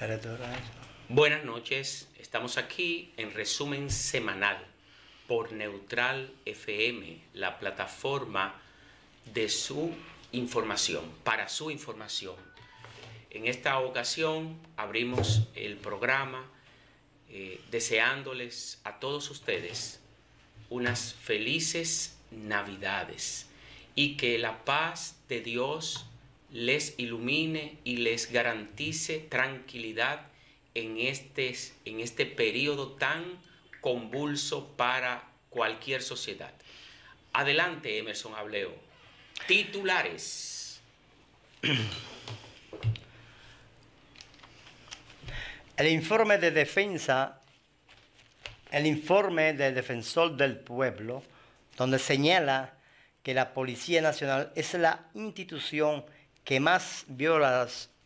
Buenas noches, estamos aquí en resumen semanal por Neutral FM, la plataforma de su información, para su información. En esta ocasión abrimos el programa deseándoles a todos ustedes unas felices Navidades y que la paz de Dios les ilumine y les garantice tranquilidad en este periodo tan convulso para cualquier sociedad. Adelante, Emerson Ableo. Titulares. El informe del Defensor del Pueblo, donde señala que la Policía Nacional es la institución que más viola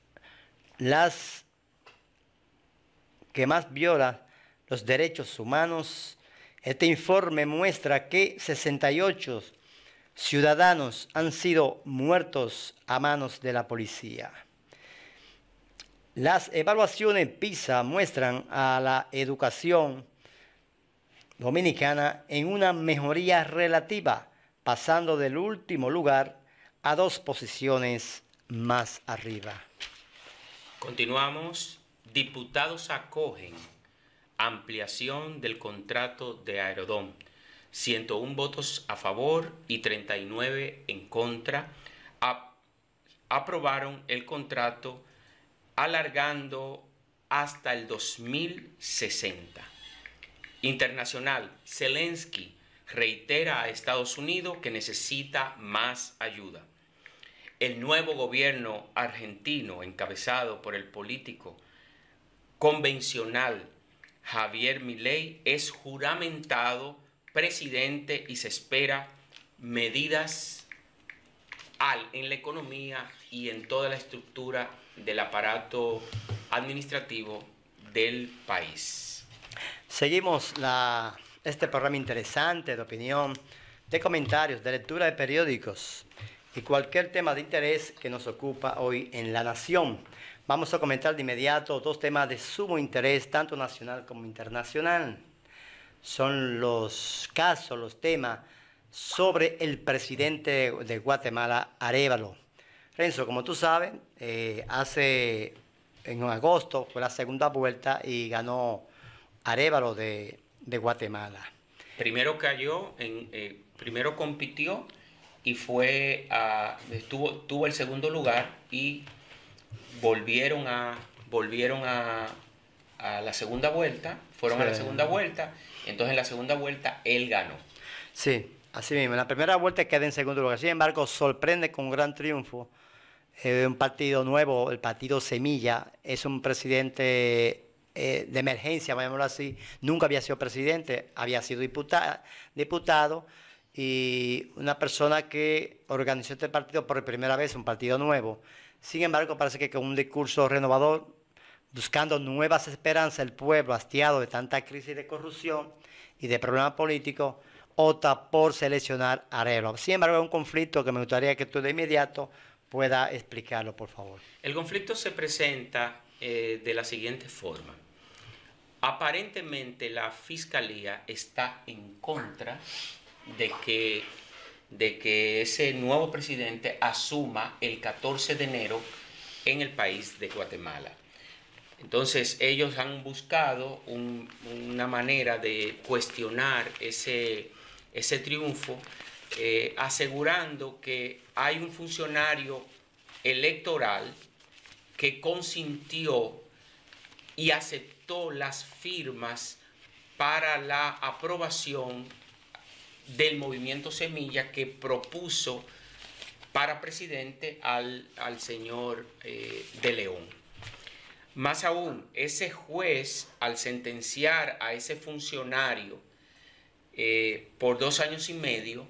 los derechos humanos. Este informe muestra que 68 ciudadanos han sido muertos a manos de la policía. Las evaluaciones PISA muestran a la educación dominicana en una mejoría relativa, pasando del último lugar a 2 posiciones más arriba. Continuamos. Diputados acogen ampliación del contrato de Aerodón. 101 votos a favor y 39 en contra. Aprobaron el contrato alargando hasta el 2060. Internacional. Zelensky reitera a Estados Unidos que necesita más ayuda. El nuevo gobierno argentino, encabezado por el político convencional Javier Milei, es juramentado presidente y se espera medidas en la economía y en toda la estructura del aparato administrativo del país. Seguimos este programa interesante de opinión, de comentarios, de lectura de periódicos y cualquier tema de interés que nos ocupa hoy en La Nación. Vamos a comentar de inmediato 2 temas de sumo interés, tanto nacional como internacional. Son los temas sobre el presidente de Guatemala, Arévalo. Renzo, como tú sabes, en agosto fue la segunda vuelta y ganó Arévalo de Guatemala. Primero primero compitió y tuvo el segundo lugar y volvieron a la segunda vuelta, fueron a la segunda vuelta, entonces en la segunda vuelta él ganó. Sí, así mismo, en la primera vuelta queda en segundo lugar, sin embargo sorprende con un gran triunfo, un partido nuevo, el partido Semilla, es un presidente de emergencia, llamémoslo así, nunca había sido presidente, había sido diputado, y una persona que organizó este partido por primera vez, un partido nuevo. Sin embargo, parece que con un discurso renovador, buscando nuevas esperanzas, el pueblo, hastiado de tanta crisis de corrupción y de problemas políticos, opta por seleccionar a Arévalo. Sin embargo, es un conflicto que me gustaría que tú de inmediato puedas explicarlo, por favor. El conflicto se presenta de la siguiente forma. Aparentemente la Fiscalía está en contra de que ese nuevo presidente asuma el 14 de enero en el país de Guatemala. Entonces ellos han buscado una manera de cuestionar ese triunfo, asegurando que hay un funcionario electoral que consintió y aceptó las firmas para la aprobación del movimiento Semilla que propuso para presidente al señor de León. Más aún, ese juez, al sentenciar a ese funcionario por 2 años y medio,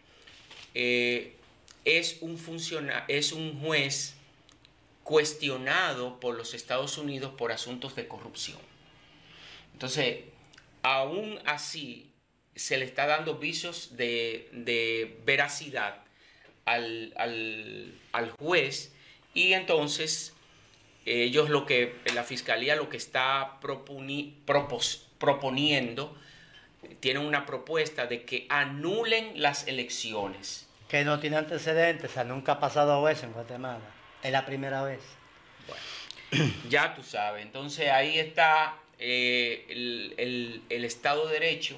es un juez cuestionado por los Estados Unidos por asuntos de corrupción. Entonces, aún así, se le está dando visos de veracidad al juez, y entonces la fiscalía lo que está proponiendo, tienen una propuesta de que anulen las elecciones. Que no tiene antecedentes, o sea, nunca ha pasado eso en Guatemala. Es la primera vez. Bueno, ya tú sabes. Entonces ahí está el Estado de Derecho,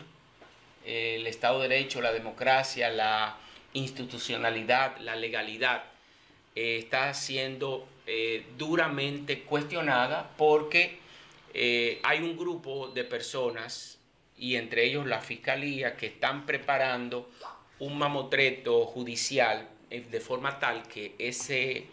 la democracia, la institucionalidad, la legalidad, está siendo duramente cuestionada porque hay un grupo de personas, y entre ellos la Fiscalía, que están preparando un mamotreto judicial de forma tal que ese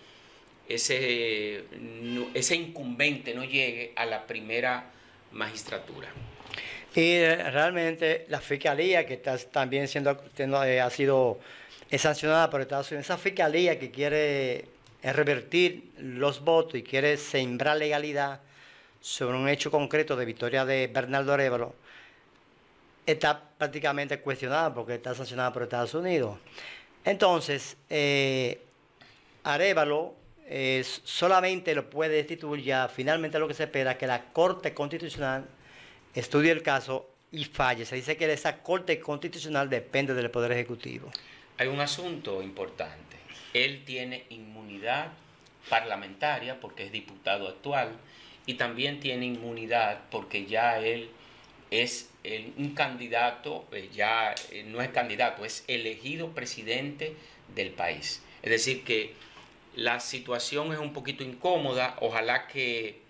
incumbente no llegue a la primera magistratura. Y realmente la fiscalía que está también ha sido sancionada por Estados Unidos, esa fiscalía que quiere revertir los votos y quiere sembrar legalidad sobre un hecho concreto de victoria de Bernardo Arévalo, está prácticamente cuestionada porque está sancionada por Estados Unidos. Entonces, Arévalo solamente lo puede destituir ya. Finalmente lo que se espera es que la Corte Constitucional estudie el caso y falle. Se dice que esa Corte Constitucional depende del Poder Ejecutivo. Hay un asunto importante. Él tiene inmunidad parlamentaria porque es diputado actual y también tiene inmunidad porque ya él es un candidato, no es candidato, es elegido presidente del país. Es decir que la situación es un poquito incómoda. Ojalá que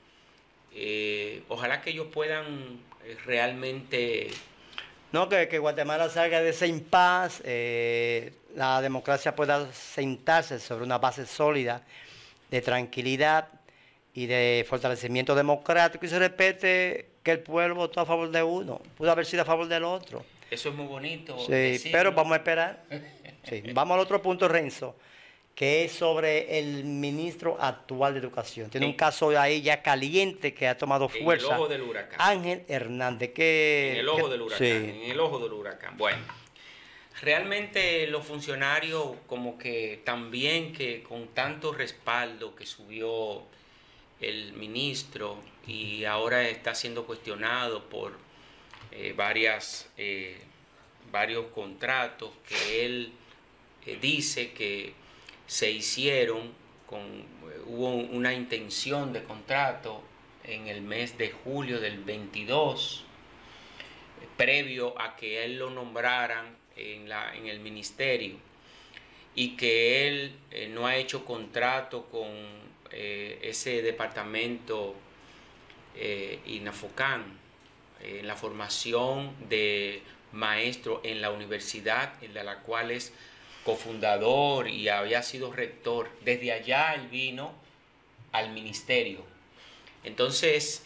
ellos puedan realmente... No, que Guatemala salga de ese impasse, la democracia pueda sentarse sobre una base sólida de tranquilidad y de fortalecimiento democrático y se respete que el pueblo votó a favor de uno, pudo haber sido a favor del otro. Eso es muy bonito. Sí, decirlo. Pero vamos a esperar. Sí. Vamos al otro punto, Renzo, que es sobre el ministro actual de Educación. Tiene un caso ahí ya caliente que ha tomado fuerza. En el ojo del huracán. Ángel Hernández. En el ojo del huracán. Sí. En el ojo del huracán. Bueno, realmente los funcionarios como que también que con tanto respaldo que subió el ministro y ahora está siendo cuestionado por varios contratos que él dice que se hicieron, hubo una intención de contrato en el mes de julio del 22, previo a que él lo nombraran en el ministerio, y que él no ha hecho contrato con ese departamento INAFOCAN, en la formación de maestros en la universidad en la cual es cofundador y había sido rector. Desde allá él vino al ministerio. Entonces,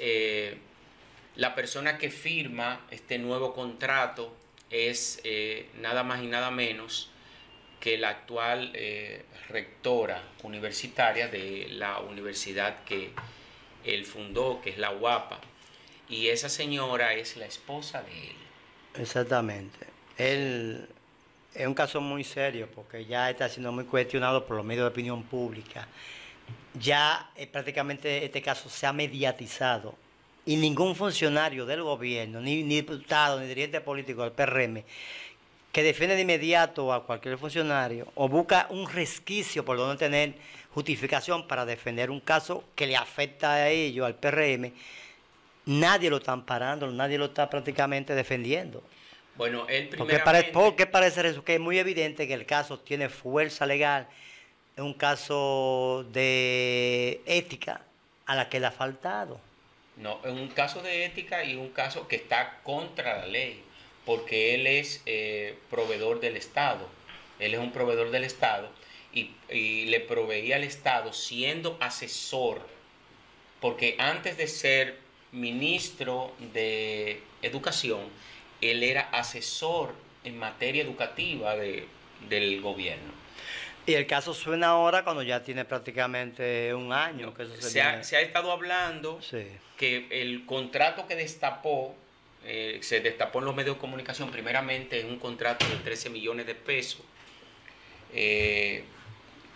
la persona que firma este nuevo contrato es nada más y nada menos que la actual rectora universitaria de la universidad que él fundó, que es la UAPA. Y esa señora es la esposa de él. Exactamente. Él es un caso muy serio porque ya está siendo muy cuestionado por los medios de opinión pública. Ya prácticamente este caso se ha mediatizado y ningún funcionario del gobierno, ni diputado, ni dirigente político del PRM, que defiende de inmediato a cualquier funcionario o busca un resquicio por donde tener justificación para defender un caso que le afecta a ellos, al PRM, nadie lo está amparando, nadie lo está prácticamente defendiendo. Bueno, él primeramente... Porque parece eso, que es muy evidente que el caso tiene fuerza legal, es un caso de ética a la que le ha faltado. No, es un caso de ética y un caso que está contra la ley, porque él es proveedor del Estado. Él es un proveedor del Estado y le proveía al Estado siendo asesor, porque antes de ser ministro de Educación, él era asesor en materia educativa del gobierno. Y el caso suena ahora cuando ya tiene prácticamente un año. Que eso se ha estado hablando que el contrato que destapó, se destapó en los medios de comunicación, primeramente es un contrato de 13 millones de pesos,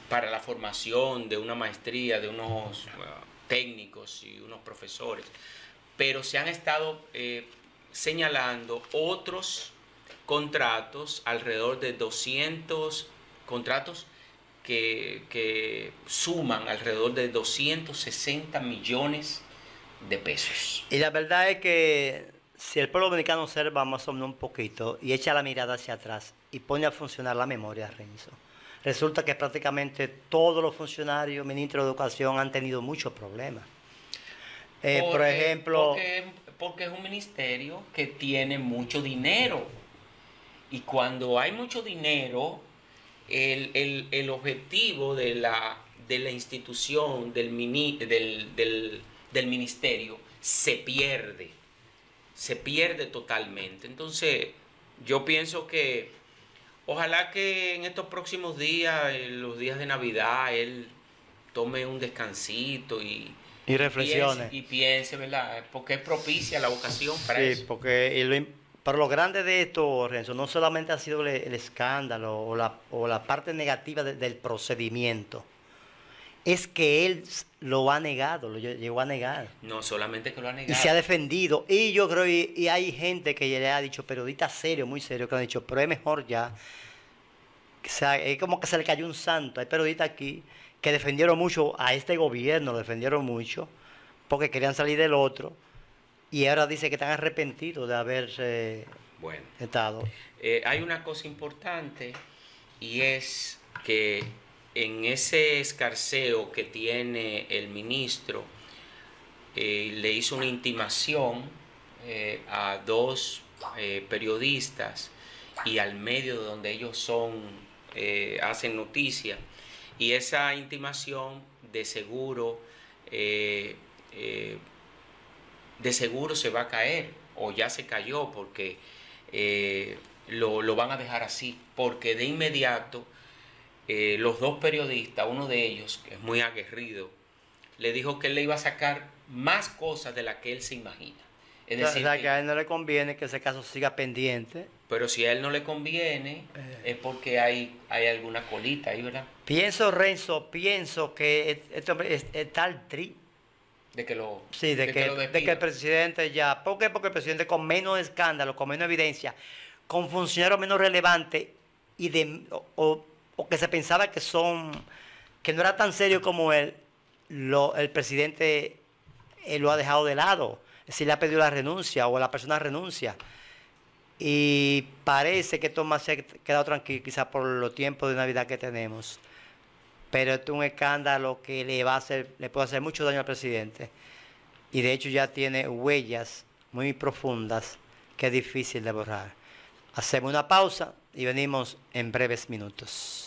para la formación de una maestría, de unos técnicos y unos profesores, pero se han estado señalando otros contratos, alrededor de 200 contratos que suman alrededor de 260 millones de pesos. Y la verdad es que si el pueblo dominicano observa más o menos un poquito y echa la mirada hacia atrás y pone a funcionar la memoria, Renzo, resulta que prácticamente todos los funcionarios, ministros de Educación, han tenido muchos problemas. Por ejemplo... Porque es un ministerio que tiene mucho dinero. Y cuando hay mucho dinero, el objetivo de la institución, del ministerio, se pierde totalmente. Entonces, yo pienso que ojalá que en estos próximos días, en los días de Navidad, él tome un descansito y reflexiones. Piense, ¿verdad? Porque es propicia la ocasión para eso. Sí, porque pero lo grande de esto, Renzo, no solamente ha sido el escándalo o la parte negativa del procedimiento, es que él lo ha negado, lo llegó a negar. No solamente que lo ha negado. Y se ha defendido. Y yo creo, y hay gente que le ha dicho, periodistas serios, muy serios, que han dicho, pero es mejor ya. O sea, es como que se le cayó un santo. Hay periodistas aquí que defendieron mucho a este gobierno, lo defendieron mucho, porque querían salir del otro. Y ahora dice que están arrepentidos de haberse estado. Hay una cosa importante y es que en ese escarceo que tiene el ministro, le hizo una intimación a dos periodistas y al medio donde ellos hacen noticia. Y esa intimación de seguro se va a caer, o ya se cayó, porque lo van a dejar así, porque de inmediato los dos periodistas, uno de ellos, que es muy aguerrido, le dijo que él le iba a sacar más cosas de las que él se imagina. Es decir, que a él no le conviene que ese caso siga pendiente. Pero si a él no le conviene, es porque hay alguna colita ahí, ¿verdad? Pienso, Renzo, que este hombre está al tri. De que lo de que el presidente ya... ¿Por qué? Porque el presidente, con menos escándalo, con menos evidencia, con funcionarios menos relevantes o que se pensaba que no era tan serio como él, el presidente lo ha dejado de lado. Es decir, le ha pedido la renuncia o la persona renuncia. Y parece que Tomás se ha quedado tranquilo, quizás por los tiempos de Navidad que tenemos. Pero esto es un escándalo que le puede hacer mucho daño al presidente. Y de hecho ya tiene huellas muy profundas que es difícil de borrar. Hacemos una pausa y venimos en breves minutos.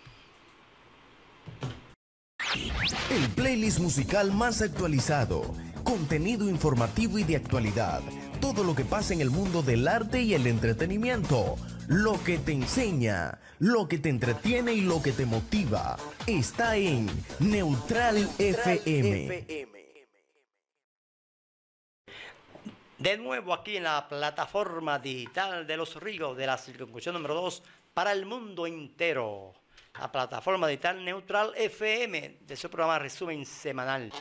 El playlist musical más actualizado, contenido informativo y de actualidad, todo lo que pasa en el mundo del arte y el entretenimiento, lo que te enseña, lo que te entretiene y lo que te motiva, está en Neutral FM. De nuevo aquí en la plataforma digital de Los Ríos de la circunscripción número 2 para el mundo entero. La plataforma digital Neutral FM de su programa Resumen Semanal.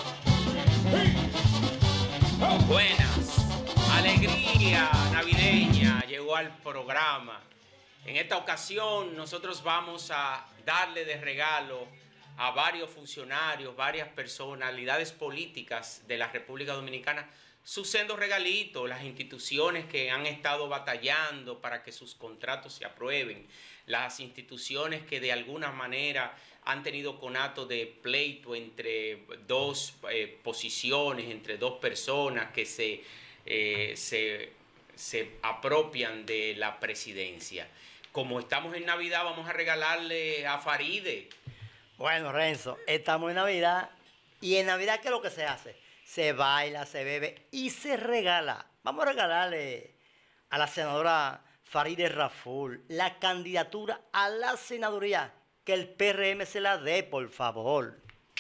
Buenas, alegría navideña llegó al programa. En esta ocasión nosotros vamos a darle de regalo a varios funcionarios, varias personalidades políticas de la República Dominicana sus sendos regalitos, las instituciones que han estado batallando para que sus contratos se aprueben, las instituciones que de alguna manera han tenido conato de pleito entre dos posiciones, entre dos personas que se apropian de la presidencia. Como estamos en Navidad, vamos a regalarle a Faride. Bueno, Renzo, estamos en Navidad y en Navidad, ¿qué es lo que se hace? Se baila, se bebe y se regala. Vamos a regalarle a la senadora Faride Raful la candidatura a la senaduría. Que el PRM se la dé, por favor.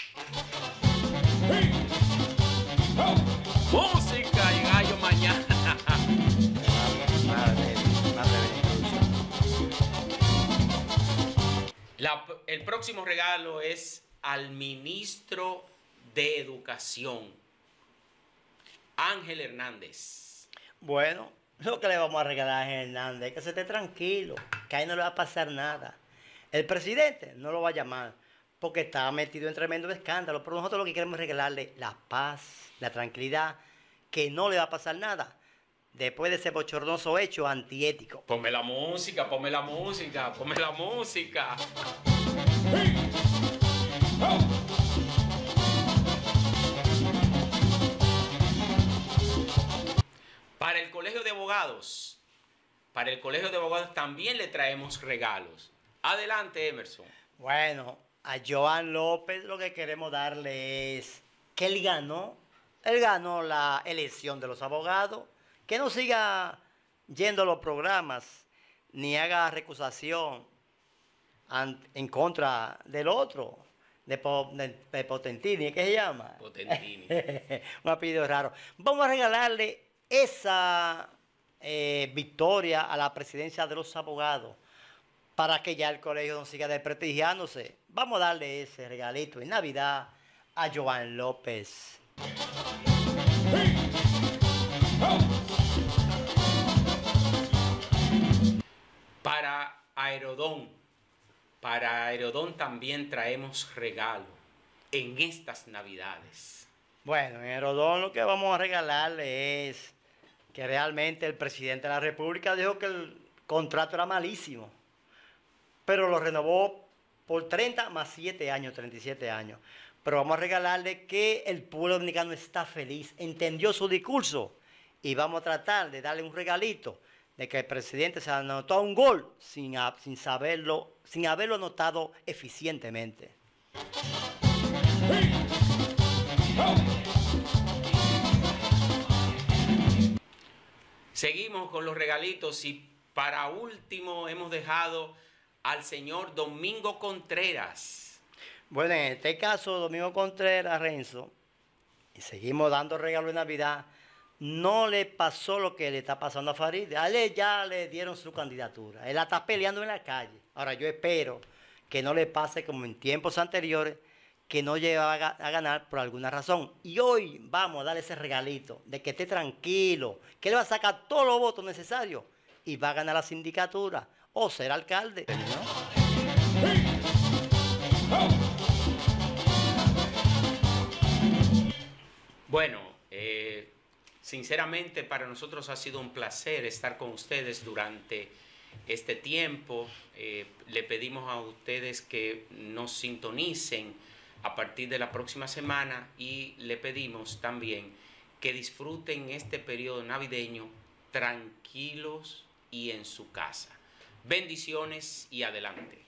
Música y gallo mañana. El próximo regalo es al ministro de Educación, Ángel Hernández. Bueno, lo que le vamos a regalar a Ángel Hernández es que se esté tranquilo, que ahí no le va a pasar nada. El presidente no lo va a llamar porque está metido en tremendo escándalo, pero nosotros lo que queremos es regalarle la paz, la tranquilidad, que no le va a pasar nada después de ese bochornoso hecho antiético. Ponme la música, ponme la música, ponme la música. Para el Colegio de Abogados, también le traemos regalos. Adelante, Emerson. Bueno, a Joan López lo que queremos darle es que él ganó la elección de los abogados, que no siga yendo a los programas, ni haga recusación en contra del otro, de Potentini, ¿qué se llama? Potentini. Un apellido raro. Vamos a regalarle esa victoria a la presidencia de los abogados para que ya el colegio no siga desprestigiándose. Vamos a darle ese regalito en Navidad a Joan López. Para Aerodón también traemos regalo en estas Navidades. Bueno, en Herodón lo que vamos a regalarle es que realmente el presidente de la República dijo que el contrato era malísimo, pero lo renovó por 30 más 7 años, 37 años. Pero vamos a regalarle que el pueblo dominicano está feliz, entendió su discurso y vamos a tratar de darle un regalito de que el presidente se anotó un gol sin haberlo anotado eficientemente. Seguimos con los regalitos y para último hemos dejado al señor Domingo Contreras. Bueno, en este caso, Domingo Contreras, Renzo, y seguimos dando regalos de Navidad, no le pasó lo que le está pasando a Farid. A él ya le dieron su candidatura. Él la está peleando en la calle. Ahora, yo espero que no le pase como en tiempos anteriores, que no llega a ganar por alguna razón. Y hoy vamos a darle ese regalito de que esté tranquilo, que él va a sacar todos los votos necesarios y va a ganar la sindicatura o ser alcalde, ¿no? Bueno, sinceramente para nosotros ha sido un placer estar con ustedes durante este tiempo. Le pedimos a ustedes que nos sintonicen a partir de la próxima semana y le pedimos también que disfruten este periodo navideño tranquilos y en su casa. Bendiciones y adelante.